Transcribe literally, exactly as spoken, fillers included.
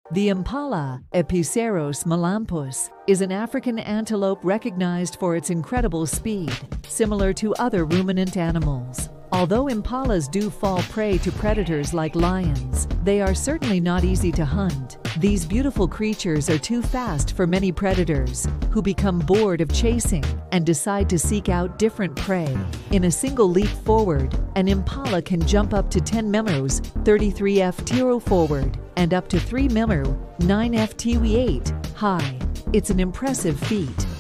The impala, Aepyceros melampus, is an African antelope recognized for its incredible speed, similar to other ruminant animals. Although impalas do fall prey to predators like lions, they are certainly not easy to hunt. These beautiful creatures are too fast for many predators, who become bored of chasing and decide to seek out different prey. In a single leap forward, an impala can jump up to ten meters, thirty-three feet forward, and up to three meters, nine feet eight high. It's an impressive feat.